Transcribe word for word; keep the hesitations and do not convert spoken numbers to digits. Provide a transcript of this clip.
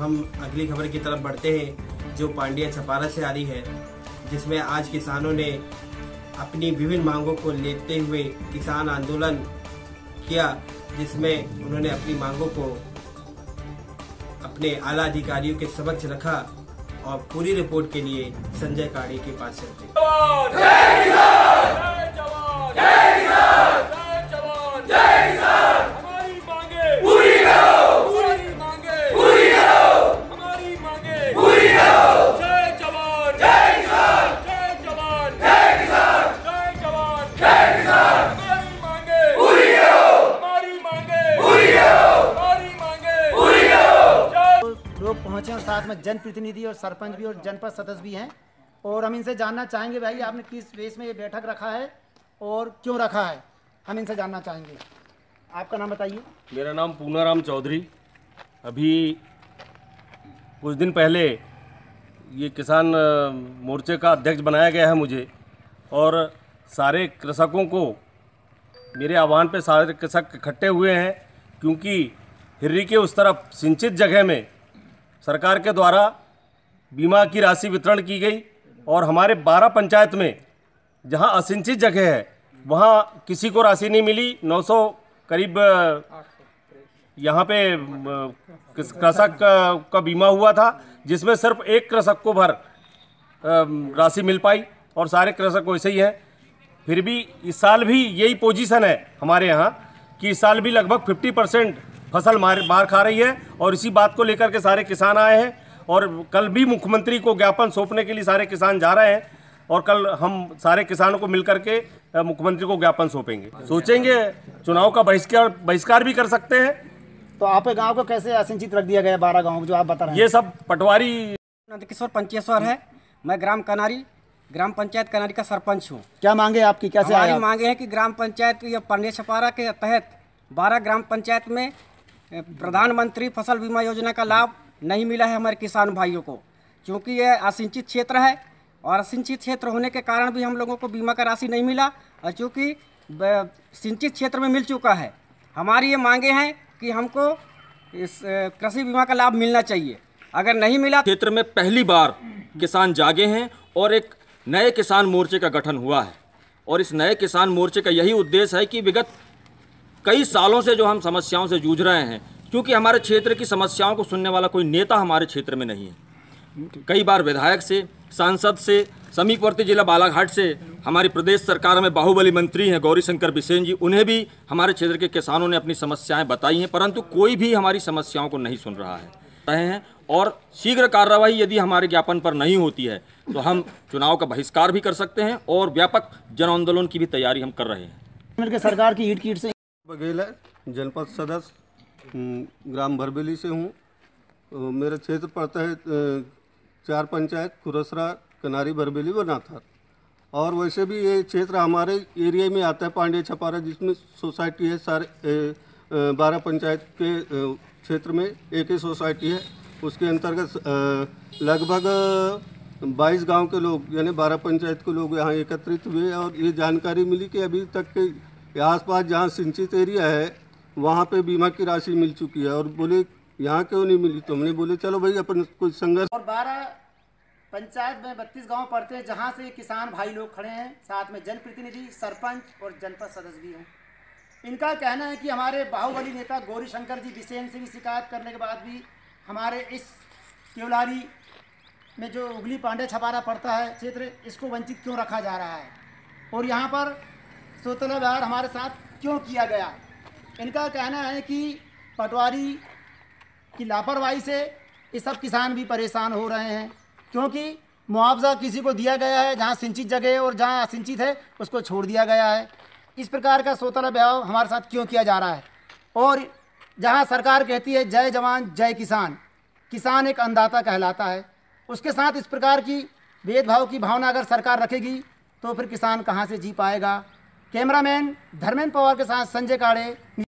हम अगली खबर की तरफ बढ़ते हैं, जो पांड्या छपारा से आ रही है, जिसमें आज किसानों ने अपनी विभिन्न मांगों को लेते हुए किसान आंदोलन किया, जिसमें उन्होंने अपनी मांगों को अपने आला अधिकारियों के समक्ष रखा। और पूरी रिपोर्ट के लिए संजय काड़े के पास चलते लोग पहुंचे और साथ में जनप्रतिनिधि और सरपंच भी और जनपद सदस्य भी हैं। और हम इनसे जानना चाहेंगे, भाई आपने किस बेस में ये बैठक रखा है और क्यों रखा है, हम इनसे जानना चाहेंगे। आपका नाम बताइए। मेरा नाम पूनाराम चौधरी। अभी कुछ दिन पहले ये किसान मोर्चे का अध्यक्ष बनाया गया है मुझे, और सारे कृषकों को मेरे आह्वान पे सारे कृषक इकट्ठे हुए हैं, क्योंकि हिर्री के उस तरफ सिंचित जगह में सरकार के द्वारा बीमा की राशि वितरण की गई, और हमारे बारह पंचायत में जहां असिंचित जगह है वहां किसी को राशि नहीं मिली। नौ सौ करीब यहां पे कृषक का बीमा हुआ था, जिसमें सिर्फ एक कृषक को भर राशि मिल पाई, और सारे कृषक वैसे ही हैं। फिर भी इस साल भी यही पोजीशन है हमारे यहाँ कि इस साल भी लगभग पचास परसेंट फसल मार मार खा रही है, और इसी बात को लेकर के सारे किसान आए हैं। और कल भी मुख्यमंत्री को ज्ञापन सौंपने के लिए सारे किसान जा रहे हैं, और कल हम सारे किसानों को मिलकर के मुख्यमंत्री को ज्ञापन सौंपेंगे। सोचेंगे चुनाव का बहिष्कार बहिष्कार भी कर सकते हैं। तो आपके गांव को कैसे असिंचित रख दिया गया? बारह गाँव जो आप बता रहे हैं, ये सब पटवारी नंदकिशोर पंचेश्वर है। मैं ग्राम कनारी ग्राम पंचायत कनारी का सरपंच हूँ। क्या मांगे आपकी, कैसे हमारी आए? मांगे हैं कि ग्राम पंचायत या पांड्या छपारा के तहत बारह ग्राम पंचायत में प्रधानमंत्री फसल बीमा योजना का लाभ नहीं मिला है हमारे किसान भाइयों को, क्योंकि यह असिंचित क्षेत्र है, और असिंचित क्षेत्र होने के कारण भी हम लोगों को बीमा का राशि नहीं मिला, और चूँकि सिंचित क्षेत्र में मिल चुका है। हमारी ये मांगे हैं कि हमको इस कृषि बीमा का लाभ मिलना चाहिए। अगर नहीं मिला, क्षेत्र में पहली बार किसान जागे हैं और एक नए किसान मोर्चे का गठन हुआ है, और इस नए किसान मोर्चे का यही उद्देश्य है कि विगत कई सालों से जो हम समस्याओं से जूझ रहे हैं, क्योंकि हमारे क्षेत्र की समस्याओं को सुनने वाला कोई नेता हमारे क्षेत्र में नहीं है। कई बार विधायक से, सांसद से, समीपवर्ती जिला बालाघाट से, हमारी प्रदेश सरकार में बाहुबली मंत्री हैं गौरी शंकर बिसेन जी, उन्हें भी हमारे क्षेत्र के किसानों ने अपनी समस्याएं बताई हैं, परंतु कोई भी हमारी समस्याओं को नहीं सुन रहा है रहे हैं और शीघ्र कार्रवाई यदि हमारे ज्ञापन पर नहीं होती है तो हम चुनाव का बहिष्कार भी कर सकते हैं, और व्यापक जन आंदोलन की भी तैयारी हम कर रहे हैं। सरकार की ईट कीट से बघेल है, जनपद सदस्य ग्राम भरबेली से हूँ। मेरा क्षेत्र पड़ता है चार पंचायत खुरसरा, कनारी, भरबेली, बनाथर। और वैसे भी ये क्षेत्र हमारे एरिया में आता है, पांड्या छपारा, जिसमें सोसाइटी है। सारे बारह पंचायत के क्षेत्र में एक ही सोसाइटी है। उसके अंतर्गत लगभग बाईस गांव के लोग यानी बारह पंचायत के लोग यहाँ एकत्रित हुए, और ये जानकारी मिली कि अभी तक के आसपास जहाँ सिंचित एरिया है वहाँ पे बीमा की राशि मिल चुकी है। और बोले यहाँ क्यों नहीं मिली, तो हमने बोले चलो भाई अपन कुछ संघर्ष। और बारह पंचायत में बत्तीस गांव पड़ते हैं, जहां से किसान भाई लोग खड़े हैं, साथ में जनप्रतिनिधि, सरपंच और जनपद सदस्य भी हैं। इनका कहना है कि हमारे बाहुबली नेता गौरी शंकर जी बिसेन से भी शिकायत करने के बाद भी हमारे इस केवलारी में जो उगली पांड्या छपारा पड़ता है क्षेत्र, इसको वंचित क्यों रखा जा रहा है, और यहाँ पर सोतला व्यवहार हमारे साथ क्यों किया गया। इनका कहना है कि पटवारी की लापरवाही से ये सब किसान भी परेशान हो रहे हैं, क्योंकि मुआवजा किसी को दिया गया है जहाँ सिंचित जगह है, और जहाँ असिंचित है उसको छोड़ दिया गया है। इस प्रकार का सोतला व्यवहार हमारे साथ क्यों किया जा रहा है। और जहाँ सरकार कहती है जय जवान जय किसान, किसान एक अन्नदाता कहलाता है, उसके साथ इस प्रकार की भेदभाव की भावना अगर सरकार रखेगी तो फिर किसान कहाँ से जी पाएगा। कैमरामैन धर्मेंद्र पवार के साथ संजय काड़े।